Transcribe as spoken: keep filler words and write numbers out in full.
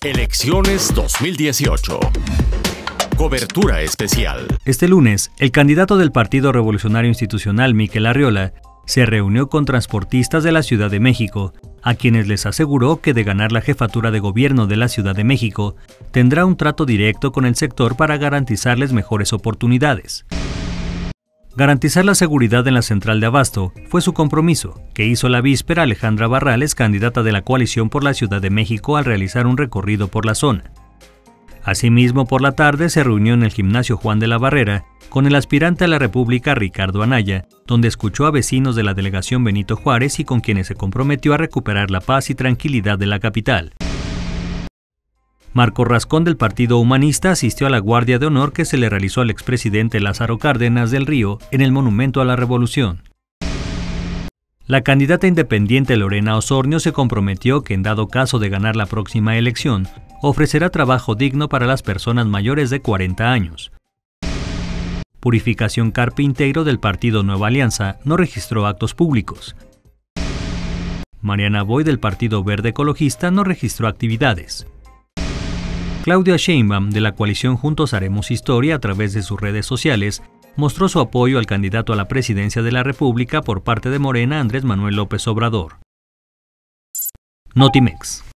Elecciones dos mil dieciocho. Cobertura especial. Este lunes, el candidato del Partido Revolucionario Institucional, Miquel Arriola, se reunió con transportistas de la Ciudad de México, a quienes les aseguró que de ganar la jefatura de gobierno de la Ciudad de México, tendrá un trato directo con el sector para garantizarles mejores oportunidades. Garantizar la seguridad en la central de abasto fue su compromiso, que hizo la víspera Alejandra Barrales, candidata de la coalición por la Ciudad de México, al realizar un recorrido por la zona. Asimismo, por la tarde se reunió en el gimnasio Juan de la Barrera con el aspirante a la República Ricardo Anaya, donde escuchó a vecinos de la delegación Benito Juárez y con quienes se comprometió a recuperar la paz y tranquilidad de la capital. Marco Rascón, del Partido Humanista, asistió a la guardia de honor que se le realizó al expresidente Lázaro Cárdenas del Río en el Monumento a la Revolución. La candidata independiente Lorena Osornio se comprometió que, en dado caso de ganar la próxima elección, ofrecerá trabajo digno para las personas mayores de cuarenta años. Purificación Carpinteiro, del Partido Nueva Alianza, no registró actos públicos. Mariana Boy, del Partido Verde Ecologista, no registró actividades. Claudia Sheinbaum, de la coalición Juntos Haremos Historia, a través de sus redes sociales, mostró su apoyo al candidato a la presidencia de la República por parte de Morena, Andrés Manuel López Obrador. Notimex.